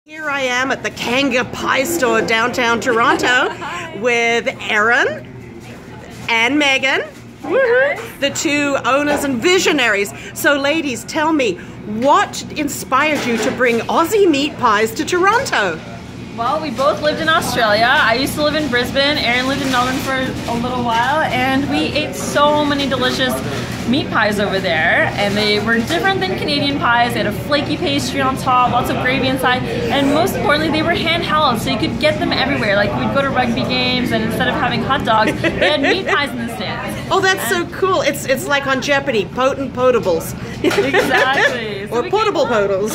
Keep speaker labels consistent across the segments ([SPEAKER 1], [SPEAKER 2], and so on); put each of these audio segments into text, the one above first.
[SPEAKER 1] Here I am at the Kanga Pie Store downtown Toronto with Erin and Megan, the two owners and visionaries. So ladies, tell me, what inspired you to bring Aussie meat pies to Toronto?
[SPEAKER 2] Well, we both lived in Australia. I used to live in Brisbane. Erin lived in Melbourne for a little while, and we ate so many delicious meat pies over there, and they were different than Canadian pies. They had a flaky pastry on top, lots of gravy inside, and most importantly, they were handheld, so you could get them everywhere. Like, we'd go to rugby games, and instead of having hot dogs, they had meat pies in the stands.
[SPEAKER 1] Oh, that's so cool. It's like on Jeopardy, potent potables.
[SPEAKER 2] Exactly.
[SPEAKER 1] So or potable potals.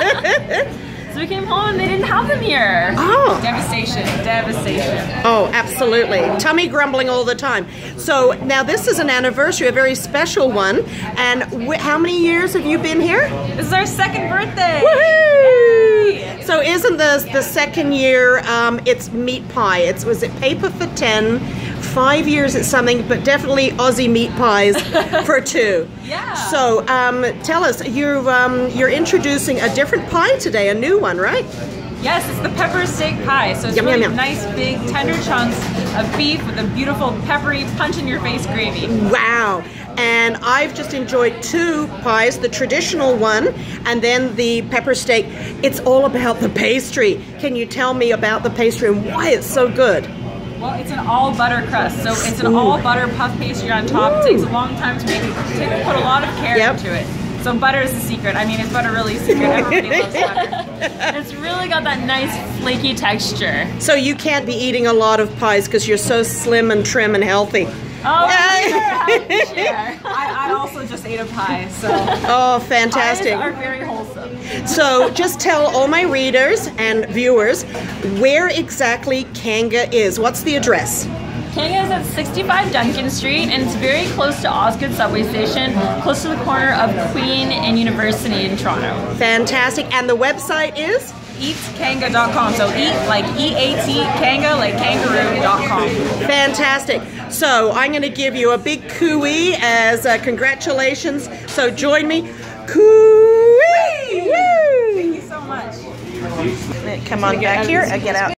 [SPEAKER 2] So we came home and they didn't have them here.
[SPEAKER 1] Oh.
[SPEAKER 2] Devastation, devastation.
[SPEAKER 1] Oh, absolutely. Tummy grumbling all the time. So now this is an anniversary, a very special one. And how many years have you been here?
[SPEAKER 2] This is our second birthday.
[SPEAKER 1] Woohoo! Yay! So isn't the second year, it's meat pie. Was it paper for 10, 5 years it's something, but definitely Aussie meat pies for 2.
[SPEAKER 2] Yeah.
[SPEAKER 1] So tell us, you're introducing a different pie today, a new one, right?
[SPEAKER 2] Yes, it's the pepper steak pie. So it's
[SPEAKER 1] yum,
[SPEAKER 2] really
[SPEAKER 1] yum, yum.
[SPEAKER 2] Nice big tender chunks of beef with a beautiful peppery punch-in-your-face gravy.
[SPEAKER 1] Wow. And I've just enjoyed 2 pies, the traditional one and then the pepper steak. It's all about the pastry. Can you tell me about the pastry and why it's so good?
[SPEAKER 2] Well, it's an all butter crust, so it's an all butter puff pastry on top. Ooh. It takes a long time to make. Put a lot of care into it. So butter is the secret. I mean, is butter really a secret? Everybody loves butter. It's really got that nice flaky texture. So you can't be eating a lot of pies because you're so slim and trim and healthy. Oh, yeah. I also just ate a pie, so.
[SPEAKER 1] Oh, fantastic.
[SPEAKER 2] Pies are very wholesome.
[SPEAKER 1] So just tell all my readers and viewers where exactly Kanga is. What's the address?
[SPEAKER 2] Kanga is at 65 Duncan Street, and it's very close to Osgoode subway station, close to the corner of Queen and University in Toronto.
[SPEAKER 1] Fantastic. And the website is?
[SPEAKER 2] eatkanga.com. So eat like E-A-T, Kanga like kangaroo.com.
[SPEAKER 1] Fantastic. So I'm going to give you a big cooey as congratulations. So join me. Cooey!
[SPEAKER 2] Thank you so much.
[SPEAKER 1] Come on back here. Get out.